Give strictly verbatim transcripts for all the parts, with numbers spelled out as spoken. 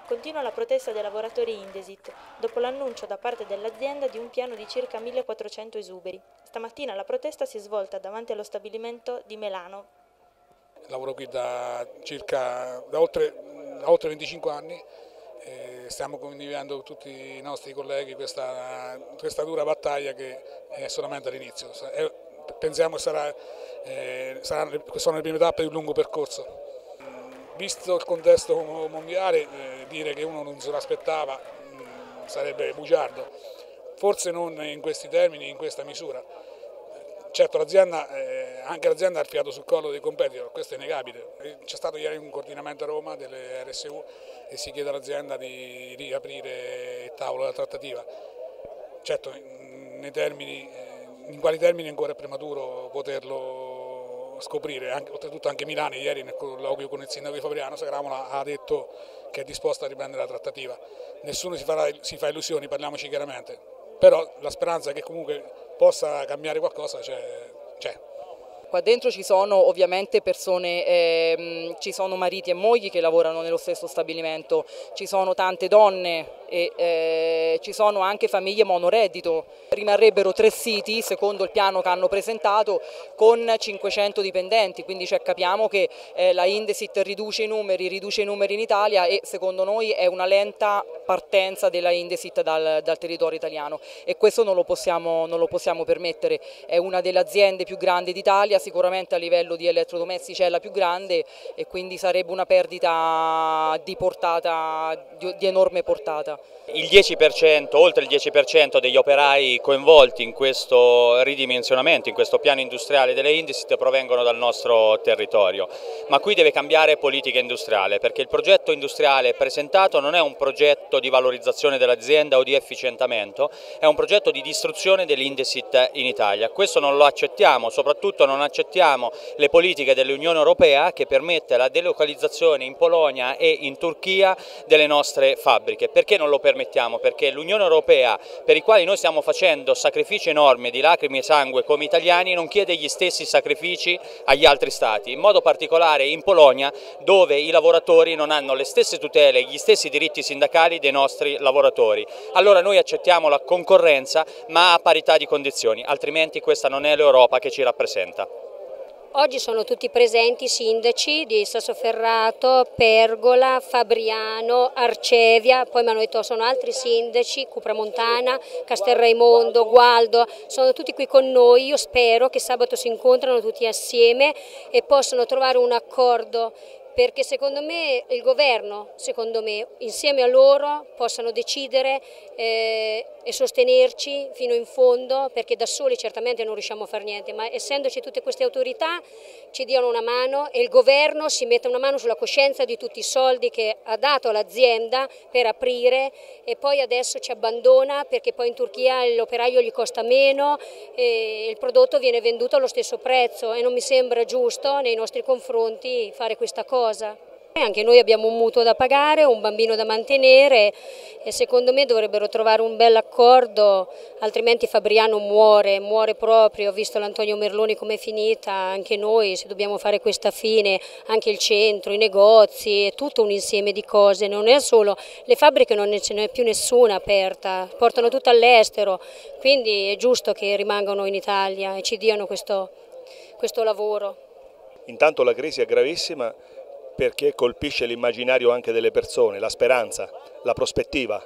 Continua la protesta dei lavoratori Indesit, dopo l'annuncio da parte dell'azienda di un piano di circa millequattrocento esuberi. Stamattina la protesta si è svolta davanti allo stabilimento di Melano. Lavoro qui da circa da oltre, da oltre venticinque anni, e stiamo condividendo con tutti i nostri colleghi questa, questa dura battaglia che è solamente all'inizio. Pensiamo che sarà, eh, saranno, sono le prime tappe di un lungo percorso. Visto il contesto mondiale, eh, dire che uno non se l'aspettava mh, sarebbe bugiardo, forse non in questi termini, in questa misura. Certo, l'azienda, eh, anche l'azienda ha il fiato sul collo dei competitor, questo è innegabile. C'è stato ieri un coordinamento a Roma delle R S U e si chiede all'azienda di riaprire il tavolo della trattativa. Certo, nei termini, in quali termini ancora è prematuro poterlo scoprire, anche, oltretutto anche Milano ieri nel colloquio con il sindaco di Fabriano Sagramola ha detto che è disposto a riprendere la trattativa. Nessuno si, farà, si fa illusioni, parliamoci chiaramente, però la speranza che comunque possa cambiare qualcosa c'è. Qua dentro ci sono ovviamente persone, ehm, ci sono mariti e mogli che lavorano nello stesso stabilimento, ci sono tante donne e eh, ci sono anche famiglie monoreddito. Rimarrebbero tre siti, secondo il piano che hanno presentato, con cinquecento dipendenti, quindi cioè, capiamo che eh, la Indesit riduce i numeri, riduce i numeri in Italia e secondo noi è una lenta partenza della Indesit dal, dal territorio italiano e questo non lo possiamo, non lo possiamo permettere. È una delle aziende più grandi d'Italia, sicuramente a livello di elettrodomestici è la più grande e quindi sarebbe una perdita di portata, di, di enorme portata. Il dieci per cento, oltre il dieci per cento degli operai coinvolti in questo ridimensionamento, in questo piano industriale delle Indesit provengono dal nostro territorio, ma qui deve cambiare politica industriale perché il progetto industriale presentato non è un progetto di valorizzazione dell'azienda o di efficientamento, è un progetto di distruzione dell'Indesit in Italia. Questo non lo accettiamo, soprattutto non accettiamo le politiche dell'Unione Europea che permette la delocalizzazione in Polonia e in Turchia delle nostre fabbriche. Perché non lo permettiamo? Perché l'Unione Europea, per i quali noi stiamo facendo sacrifici enormi di lacrime e sangue come italiani, non chiede gli stessi sacrifici agli altri Stati, in modo particolare in Polonia, dove i lavoratori non hanno le stesse tutele, gli stessi diritti sindacali dei nostri lavoratori. Allora noi accettiamo la concorrenza ma a parità di condizioni, altrimenti questa non è l'Europa che ci rappresenta. Oggi sono tutti presenti i sindaci di Sassoferrato, Pergola, Fabriano, Arcevia, poi mi hanno detto sono altri sindaci, Cupramontana, Castelraimondo, Gualdo, sono tutti qui con noi. Io spero che sabato si incontrano tutti assieme e possano trovare un accordo, perché secondo me il governo, secondo me, insieme a loro possano decidere eh, e sostenerci fino in fondo, perché da soli certamente non riusciamo a fare niente, ma essendoci tutte queste autorità ci diano una mano e il governo si metta una mano sulla coscienza di tutti i soldi che ha dato all'azienda per aprire e poi adesso ci abbandona perché poi in Turchia l'operaio gli costa meno e il prodotto viene venduto allo stesso prezzo e non mi sembra giusto nei nostri confronti fare questa cosa. Anche noi abbiamo un mutuo da pagare, un bambino da mantenere e secondo me dovrebbero trovare un bel accordo, altrimenti Fabriano muore, muore proprio. Ho visto l'Antonio Merloni come è finita, anche noi se dobbiamo fare questa fine, anche il centro, i negozi, è tutto un insieme di cose, non è solo, le fabbriche non ce n'è più nessuna aperta, portano tutto all'estero, quindi è giusto che rimangano in Italia e ci diano questo, questo lavoro. Intanto la crisi è gravissima perché colpisce l'immaginario anche delle persone, la speranza, la prospettiva.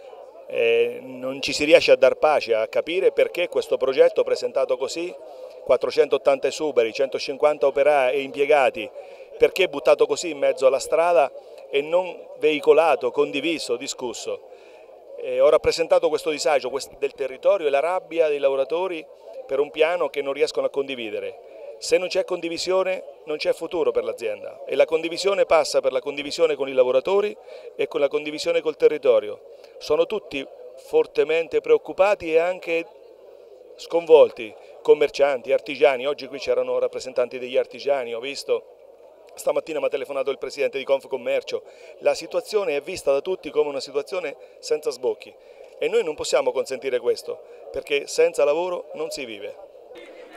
Eh, non ci si riesce a dar pace, a capire perché questo progetto presentato così, quattrocentottanta esuberi, centocinquanta operai e impiegati, perché buttato così in mezzo alla strada e non veicolato, condiviso, discusso. Eh, ho rappresentato questo disagio del territorio e la rabbia dei lavoratori per un piano che non riescono a condividere. Se non c'è condivisione non c'è futuro per l'azienda e la condivisione passa per la condivisione con i lavoratori e con la condivisione col territorio. Sono tutti fortemente preoccupati e anche sconvolti, commercianti, artigiani. Oggi qui c'erano rappresentanti degli artigiani, ho visto, stamattina mi ha telefonato il presidente di Confcommercio. La situazione è vista da tutti come una situazione senza sbocchi e noi non possiamo consentire questo perché senza lavoro non si vive.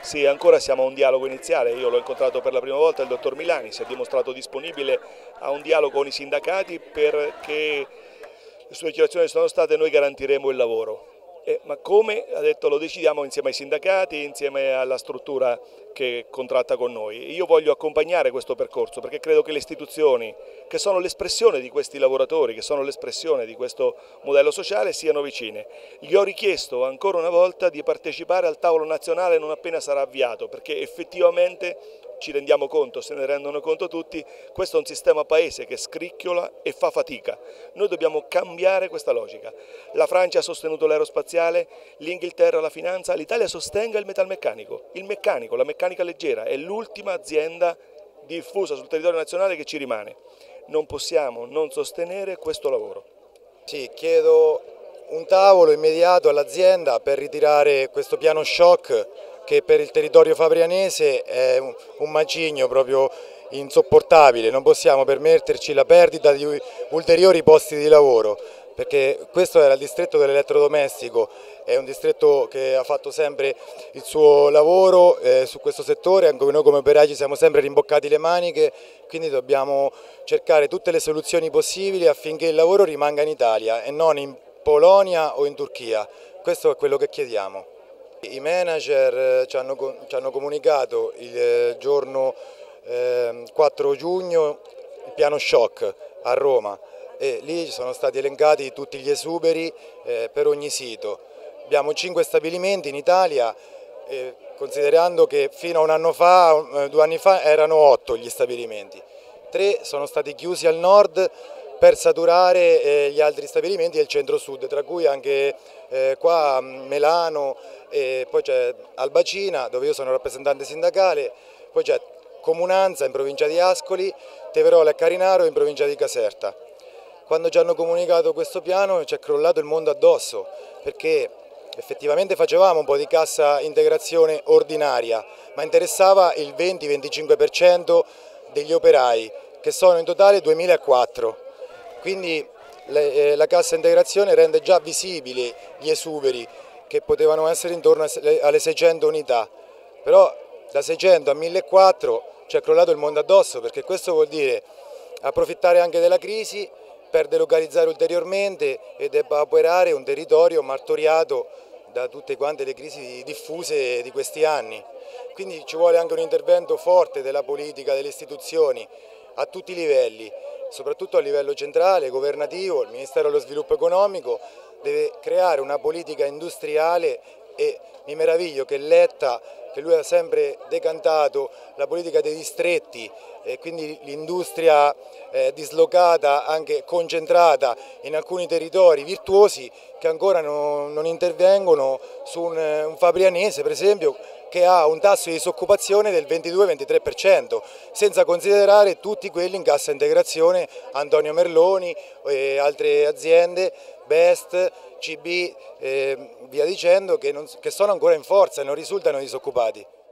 Sì, ancora siamo a un dialogo iniziale, io l'ho incontrato per la prima volta il dottor Milani, si è dimostrato disponibile a un dialogo con i sindacati perché le sue dichiarazioni sono state: noi garantiremo il lavoro. Eh, ma come? Ha detto: lo decidiamo insieme ai sindacati, insieme alla struttura che contratta con noi. Io voglio accompagnare questo percorso perché credo che le istituzioni, che sono l'espressione di questi lavoratori, che sono l'espressione di questo modello sociale, siano vicine. Gli ho richiesto ancora una volta di partecipare al tavolo nazionale non appena sarà avviato, perché effettivamente ci rendiamo conto, se ne rendono conto tutti, questo è un sistema paese che scricchiola e fa fatica. Noi dobbiamo cambiare questa logica. La Francia ha sostenuto l'aerospaziale, l'Inghilterra la finanza, l'Italia sostenga il metalmeccanico. Il meccanico, la meccanica leggera è l'ultima azienda diffusa sul territorio nazionale che ci rimane. Non possiamo non sostenere questo lavoro. Sì, chiedo un tavolo immediato all'azienda per ritirare questo piano shock che per il territorio fabrianese è un macigno proprio insopportabile. Non possiamo permetterci la perdita di ulteriori posti di lavoro, perché questo era il distretto dell'elettrodomestico, è un distretto che ha fatto sempre il suo lavoro eh, su questo settore, anche noi come operai ci siamo sempre rimboccati le maniche, quindi dobbiamo cercare tutte le soluzioni possibili affinché il lavoro rimanga in Italia e non in Polonia o in Turchia. Questo è quello che chiediamo. I manager ci hanno, ci hanno comunicato il giorno eh, quattro giugno il piano shock a Roma e lì ci sono stati elencati tutti gli esuberi eh, per ogni sito. Abbiamo cinque stabilimenti in Italia, eh, considerando che fino a un anno fa, due anni fa erano otto gli stabilimenti. Tre sono stati chiusi al nord per saturare eh, gli altri stabilimenti del centro-sud, tra cui anche eh, qua a Melano, e poi c'è Albacina, dove io sono rappresentante sindacale, poi c'è Comunanza in provincia di Ascoli, Teverola e Carinaro in provincia di Caserta. Quando ci hanno comunicato questo piano ci è crollato il mondo addosso, perché effettivamente facevamo un po' di cassa integrazione ordinaria, ma interessava il venti venticinque per cento degli operai, che sono in totale duemilaquattro. Quindi le, eh, la cassa integrazione rende già visibili gli esuberi, che potevano essere intorno alle seicento unità, però da seicento a millequattrocento ci è crollato il mondo addosso, perché questo vuol dire approfittare anche della crisi per delocalizzare ulteriormente e depauperare un territorio martoriato da tutte quante le crisi diffuse di questi anni. Quindi ci vuole anche un intervento forte della politica, delle istituzioni a tutti i livelli, soprattutto a livello centrale, governativo. Il Ministero dello Sviluppo Economico deve creare una politica industriale e mi meraviglio che Letta, che lui ha sempre decantato la politica dei distretti e quindi l'industria eh, dislocata, anche concentrata in alcuni territori virtuosi, che ancora non, non intervengono su un, un fabrianese per esempio che ha un tasso di disoccupazione del ventidue ventitré per cento, senza considerare tutti quelli in cassa integrazione, Antonio Merloni e altre aziende, Best, C B, eh, via dicendo, che, non, che sono ancora in forza e non risultano disoccupati.